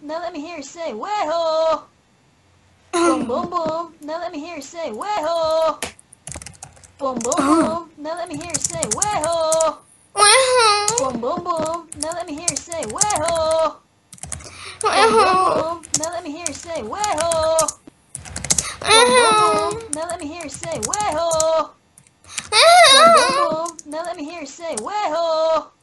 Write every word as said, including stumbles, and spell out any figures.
Now let me hear you say way-ho. Boom, boom, boom. Now let me hear you say way-ho. Boom, boom, boom. Now let me hear you say way-ho. Boom, boom, boom. Now let me hear you say way-ho. Boom, boom, boom. Now let me hear you say way-ho. Boom, boom, boom. Now let me hear you say way-ho. Boom, boom, boom. Now let me hear you say way-ho.